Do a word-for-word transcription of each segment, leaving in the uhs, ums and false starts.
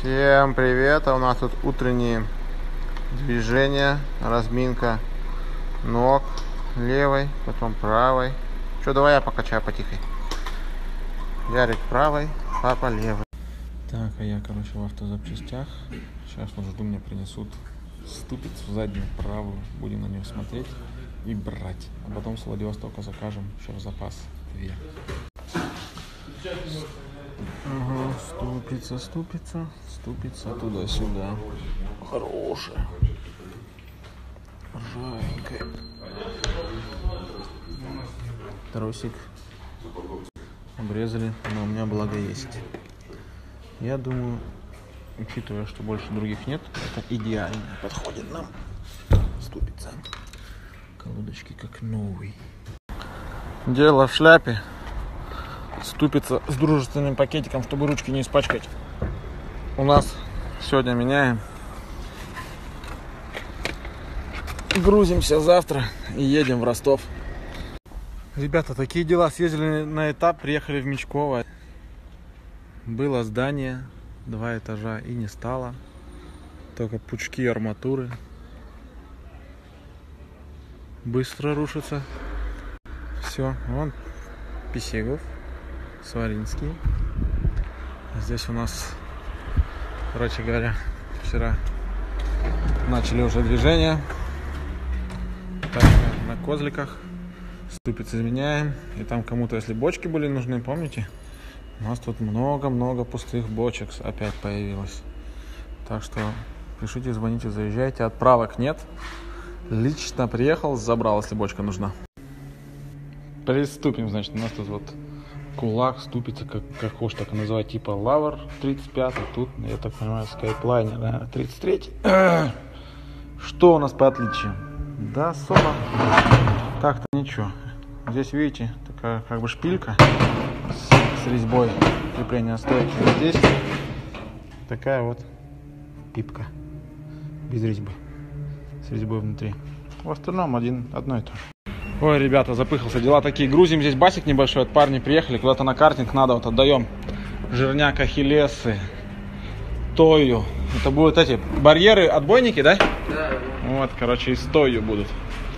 Всем привет! А у нас тут утренние движения, разминка ног левой, потом правой. Что, давай я покачаю потихой. Ярик правой, папа левой. Так, а я, короче, в автозапчастях. Сейчас вот жду, мне принесут ступицу заднюю правую. Будем на нее смотреть и брать. А потом с Владивостока закажем еще в запас две. Ага, ступица, ступица, ступица туда-сюда. Хорошая. Ржавенькая. Тросик обрезали, но у меня благо есть. Я думаю, учитывая, что больше других нет, это идеально подходит нам. Ступица. Колодочки как новый. Дело в шляпе. Ступица с дружественным пакетиком, чтобы ручки не испачкать. У нас сегодня меняем. Грузимся завтра и едем в Ростов. Ребята, такие дела. Съездили на этап, приехали в Мечково. Было здание, два этажа, и не стало. Только пучки арматуры. Быстро рушится. Все, вон Писегов. Сваринский. Здесь у нас, короче говоря, вчера начали уже движение. Так, на козликах. Ступицы изменяем. И там кому-то, если бочки были нужны, помните? У нас тут много-много пустых бочек опять появилось. Так что пишите, звоните, заезжайте. Отправок нет. Лично приехал, забрал, если бочка нужна. Приступим, значит, у нас тут вот кулак, ступица, как, как хочешь так и называть, типа Лавр тридцать пятый, тут, я так понимаю, Скайплайнер, наверное, тридцать третий. Что у нас по отличиям? Да, особо так-то ничего. Здесь, видите, такая как бы шпилька с, с резьбой крепления стойки. Здесь такая вот пипка без резьбы, с резьбой внутри. В остальном один, одно и то же. Ой, ребята, запыхался, дела такие. Грузим здесь басик небольшой, от парни приехали, куда-то на картинг надо, вот отдаем жирняк, ахиллесы, тою. Это будут эти барьеры, отбойники, да? Да. Вот, короче, и с тою будут.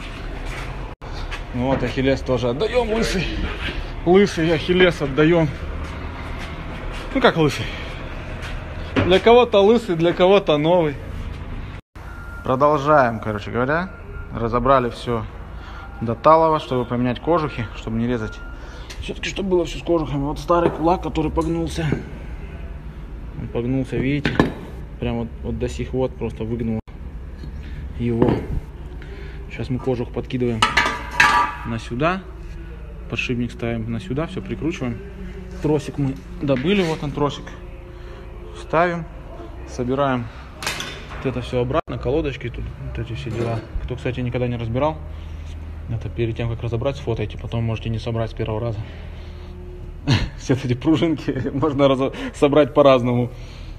Вот, ахиллес тоже отдаем, лысый. Лысый ахиллес отдаем. Ну, как лысый. Для кого-то лысый, для кого-то новый. Продолжаем, короче говоря. Разобрали все до талого, чтобы поменять кожухи, чтобы не резать. Все-таки, чтобы было все с кожухами. Вот старый кулак, который погнулся. Он погнулся, видите? Прям вот, вот до сих вот просто выгнул его. Сейчас мы кожух подкидываем на сюда. Подшипник ставим на сюда, все прикручиваем. Тросик мы добыли, вот он тросик. Ставим, собираем вот это все обратно, колодочки тут, вот эти все дела. Кто, кстати, никогда не разбирал, это перед тем, как разобрать, сфотайте, потом можете не собрать с первого раза. Все эти пружинки можно собрать по-разному.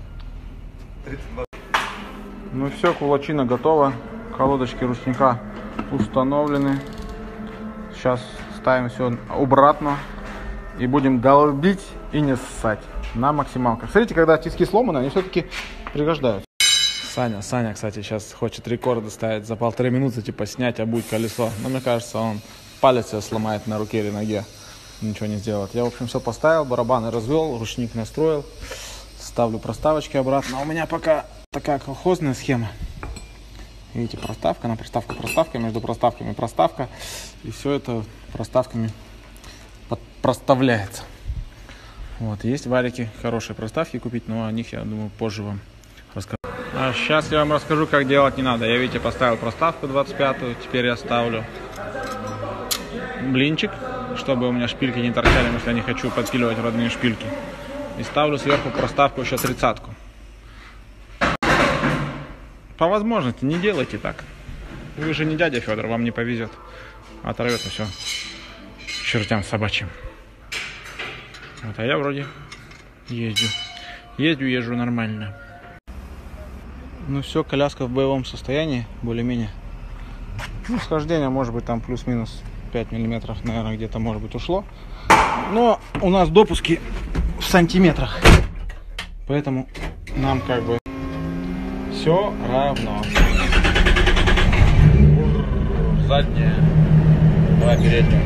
Ну все, кулачина готова. Колодочки ручника установлены. Сейчас ставим все обратно и будем долбить и не ссать на максималках. Смотрите, когда тиски сломаны, они все-таки пригождаются. Саня, Саня, кстати, сейчас хочет рекорды ставить за полторы минуты, типа снять, обуть колесо. Но мне кажется, он палец себе сломает на руке или ноге. Ничего не сделает. Я, в общем, все поставил, барабаны развел, ручник настроил. Ставлю проставочки обратно. А у меня пока такая колхозная схема. Видите, проставка на проставку, проставка, между проставками проставка. И все это проставками проставляется. Вот, есть варики, хорошие проставки купить, но о них, я думаю, позже вам расскажу. А сейчас я вам расскажу, как делать не надо. Я, видите, поставил проставку двадцать пятую, теперь я ставлю блинчик, чтобы у меня шпильки не торчали, если я не хочу подпиливать родные шпильки. И ставлю сверху проставку еще тридцатку. По возможности не делайте так. Вы же не дядя Федор, вам не повезет. Оторвется все чертям собачьим. Вот, а я вроде езжу. Ездю, езжу нормально. Ну все, коляска в боевом состоянии, более-менее. Ну, схождение может быть там плюс-минус пять миллиметров, наверное, где-то может быть ушло. Но у нас допуски в сантиметрах. Поэтому Нам как бы все равно. Задняя. Давай переднюю.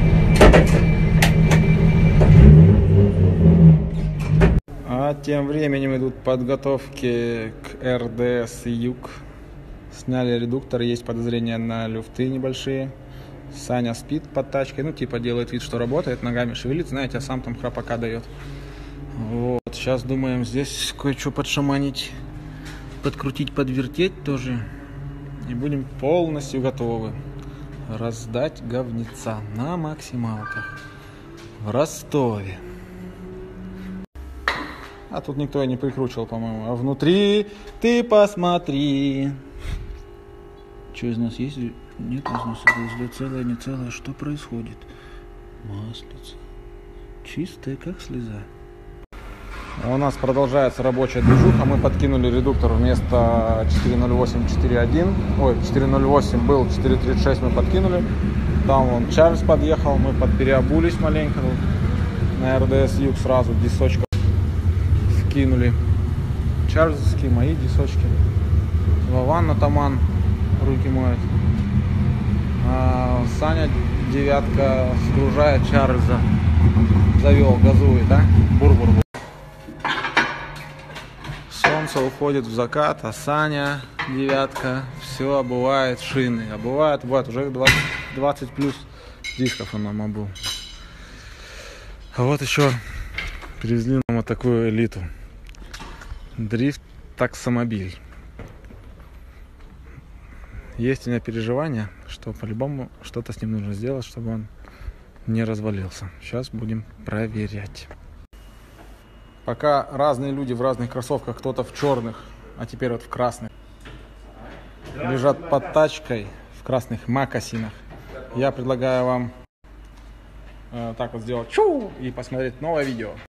А тем временем идут подготовки к эр дэ эс Юг. Сняли редуктор, есть подозрения на люфты небольшие. Саня спит под тачкой, ну типа делает вид, что работает, ногами шевелит, знаете, а сам там храпака дает. Вот, сейчас думаем здесь кое-что подшаманить, подкрутить, подвертеть тоже. И будем полностью готовы раздать говнеца на максималках в Ростове. А тут никто и не прикручивал, по-моему. А внутри ты посмотри. Что из нас есть? Нет из нас. Это целое, не целое. Что происходит? Маслица. Чистая, как слеза. У нас продолжается рабочая движуха. Мы подкинули редуктор вместо четыре ноль восемь четыре один. Ой, четыре ноль восемь был, четыре тридцать шесть мы подкинули. Там вон Чарльз подъехал. Мы подпереобулись маленько. На эр дэ эс Юг сразу дисочка кинули. Чарльзовские, мои дисочки. Вован атаман руки моет. А Саня девятка сгружает Чарльза. Завел, газует, да? Бур-бур-бур. Солнце уходит в закат, а Саня девятка все обувает шины. Обувает, обувает. Уже двадцать, двадцать плюс дисков он нам обул. А вот еще привезли нам вот такую элиту. Дрифт таксомобиль. Есть у меня переживания, что по-любому что-то с ним нужно сделать, чтобы он не развалился. Сейчас будем проверять. Пока разные люди в разных кроссовках, кто-то в черных, а теперь вот в красных, лежат под тачкой в красных мокасинах, я предлагаю вам э, так вот сделать чу и посмотреть новое видео.